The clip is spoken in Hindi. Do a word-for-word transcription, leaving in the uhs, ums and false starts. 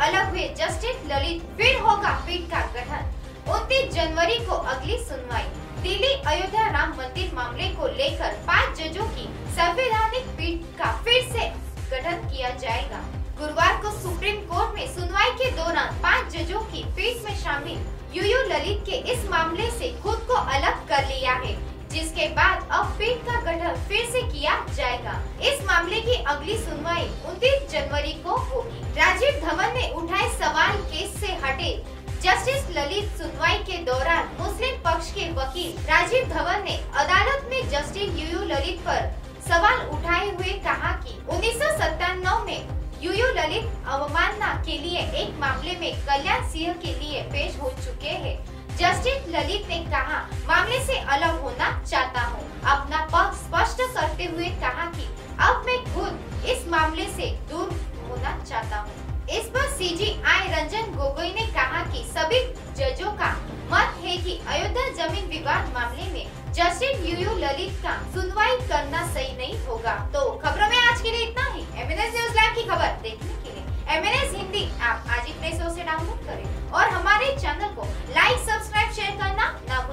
अलग हुए जस्टिस ललित, फिर होगा पीठ का गठन। उनतीस जनवरी को अगली सुनवाई। दिल्ली अयोध्या राम मंदिर मामले को लेकर पाँच जजों की संवैधानिक पीठ का फिर से गठन किया जाएगा। गुरुवार को सुप्रीम कोर्ट में सुनवाई के दौरान पाँच जजों की पीठ में शामिल यूयू ललित के इस मामले से खुद को अलग कर लिया है, जिसके बाद अब पीठ का गठन फिर से किया जाएगा। इस मामले की अगली सुनवाई उनतीस जनवरी को होगी। राजीव धवन ने उठाए सवाल, केस से हटे जस्टिस ललित। सुनवाई के दौरान मुस्लिम पक्ष के वकील राजीव धवन ने अदालत में जस्टिस यूयू ललित पर सवाल उठाए हुए कहा कि उन्नीस सौ सत्तानवे में यूयू ललित अवमानना के लिए एक मामले में कल्याण सिंह के लिए पेश हो चुके हैं। जस्टिस ललित ने कहा, मामले से अलग होना चाहता हूँ। अपना पक्ष स्पष्ट करते हुए कहा कि अब मैं खुद इस मामले से दूर होना चाहता हूँ। इस पर सीजेआई रंजन गोगोई ने कहा कि सभी जजों का मत है कि अयोध्या जमीन विवाद मामले में जस्टिस यूयू ललित का सुनवाई करना सही नहीं होगा। तो खबरों में आज के लिए इतना ही। एमएनएस न्यूज लाइव की खबर देखने के लिए एमएनएस हिंदी ऐप आज ही प्ले स्टोर से डाउनलोड करें और हमारे चैनल को लाइक, सब्सक्राइब, शेयर करना ना